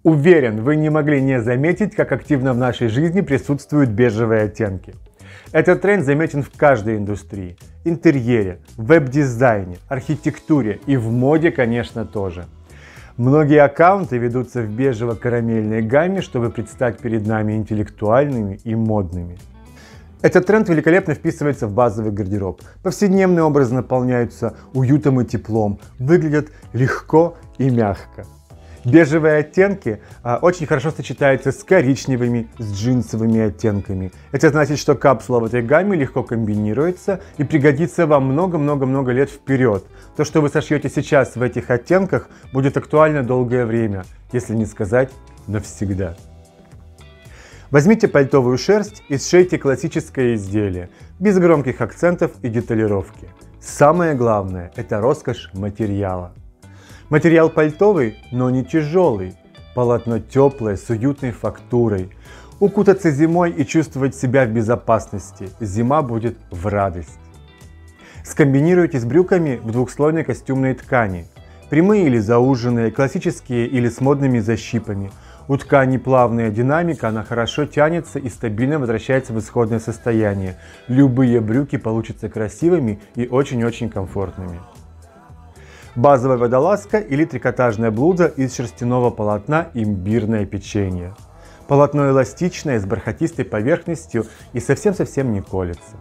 Уверен, вы не могли не заметить, как активно в нашей жизни присутствуют бежевые оттенки. Этот тренд заметен в каждой индустрии – интерьере, веб-дизайне, архитектуре и в моде, конечно, тоже. Многие аккаунты ведутся в бежево-карамельной гамме, чтобы предстать перед нами интеллектуальными и модными. Этот тренд великолепно вписывается в базовый гардероб. Повседневные образы наполняются уютом и теплом, выглядят легко и мягко. Бежевые оттенки очень хорошо сочетаются с коричневыми, с джинсовыми оттенками. Это значит, что капсула в этой гамме легко комбинируется и пригодится вам много-много-много лет вперед. То, что вы сошьете сейчас в этих оттенках, будет актуально долгое время, если не сказать навсегда. Возьмите пальтовую шерсть и сшейте классическое изделие, без громких акцентов и деталировки. Самое главное – это роскошь материала. Материал пальтовый, но не тяжелый. Полотно теплое, с уютной фактурой. Укутаться зимой и чувствовать себя в безопасности. Зима будет в радость. Скомбинируйте с брюками в двухслойной костюмной ткани. Прямые или зауженные, классические или с модными защипами. У ткани плавная динамика, она хорошо тянется и стабильно возвращается в исходное состояние. Любые брюки получатся красивыми и очень-очень комфортными. Базовая водолазка или трикотажная блуза из шерстяного полотна имбирное печенье. Полотно эластичное, с бархатистой поверхностью и совсем-совсем не колется.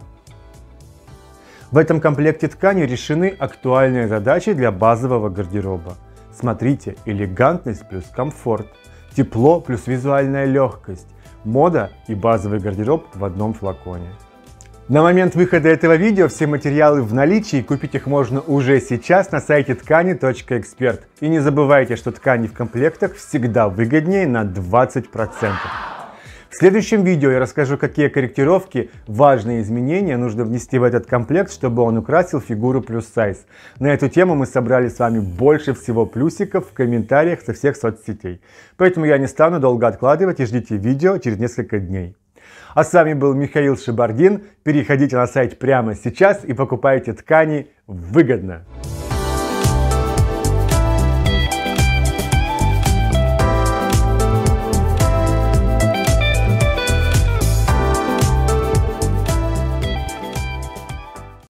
В этом комплекте ткани решены актуальные задачи для базового гардероба. Смотрите, элегантность плюс комфорт, тепло плюс визуальная легкость, мода и базовый гардероб в одном флаконе. На момент выхода этого видео все материалы в наличии, купить их можно уже сейчас на сайте ткани.эксперт. И не забывайте, что ткани в комплектах всегда выгоднее на 20%. В следующем видео я расскажу, какие корректировки, важные изменения нужно внести в этот комплект, чтобы он украсил фигуру плюс сайз. На эту тему мы собрали с вами больше всего плюсиков в комментариях со всех соцсетей. Поэтому я не стану долго откладывать и ждите видео через несколько дней. А с вами был Михаил Шибардин. Переходите на сайт прямо сейчас и покупайте ткани выгодно.